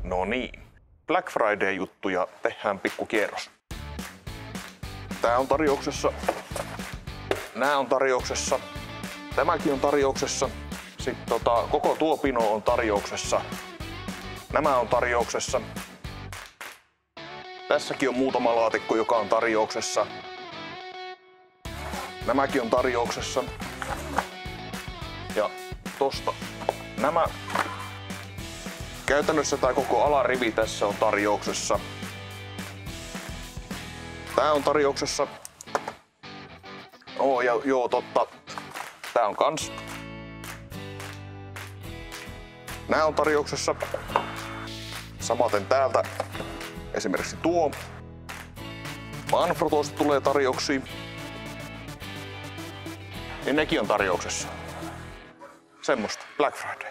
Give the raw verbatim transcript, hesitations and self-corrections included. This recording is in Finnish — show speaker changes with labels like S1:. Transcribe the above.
S1: No niin, Black Friday-juttuja, tehdään pikku kierros. Tää on tarjouksessa, nää on tarjouksessa, tämäkin on tarjouksessa, sitten tota, koko tuo pino on tarjouksessa, nämä on tarjouksessa. Tässäkin on muutama laatikko, joka on tarjouksessa. Nämäkin on tarjouksessa. Ja tosta nämä. Käytännössä tää koko alarivi tässä on tarjouksessa. Tää on tarjouksessa. Oo, ja joo, totta. Tää on kans. Nää on tarjouksessa. Samaten täältä esimerkiksi tuo. Manfrotosta tulee tarjouksia. Ja nekin on tarjouksessa. Semmosta. Black Friday.